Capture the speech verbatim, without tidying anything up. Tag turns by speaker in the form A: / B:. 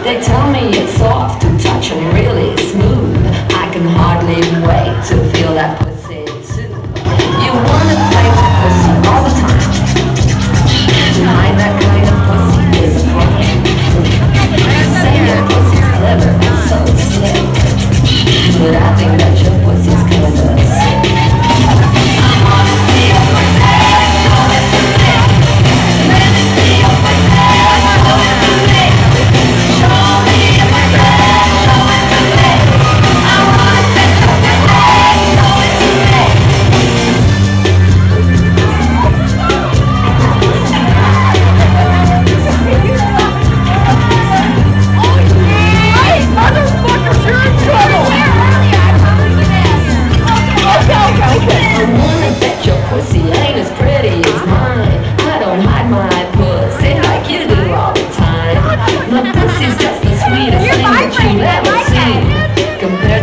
A: They tell me it's soft to touch and really smooth. I can hardly wait to feel that pussy too. You wanna play with pussy all the time. Behind that kind of pussy is a crime. Say your pussy's clever and so slick, but I think that your pussy's kinda sick. I wanna see your pussy, show it to me. Let me see your pussy, show it to me. Show me your pussy, show it to me. I wanna see your pussy, show it to me. My pussy's just the sweetest thing that you've ever seen. Compared